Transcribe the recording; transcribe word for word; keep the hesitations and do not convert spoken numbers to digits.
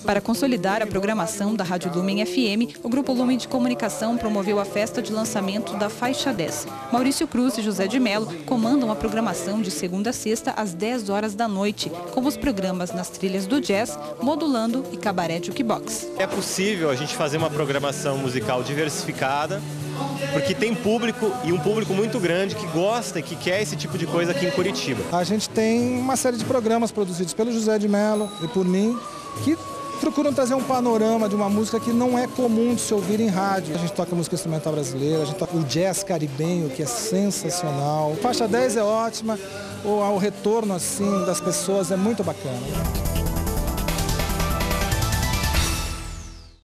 Para consolidar a programação da Rádio Lumen F M, o Grupo Lumen de Comunicação promoveu a festa de lançamento da Faixa dez. Maurício Cruz e José de Mello comandam a programação de segunda a sexta às dez horas da noite, com os programas nas trilhas do jazz, modulando e cabaré jukebox. É possível a gente fazer uma programação musical diversificada, porque tem público e um público muito grande que gosta e que quer esse tipo de coisa aqui em Curitiba. A gente tem uma série de programas produzidos pelo José de Mello e por mim, que procuram trazer um panorama de uma música que não é comum de se ouvir em rádio. A gente toca música instrumental brasileira, a gente toca o jazz caribenho, que é sensacional. Faixa dez é ótima, o, o retorno assim das pessoas é muito bacana.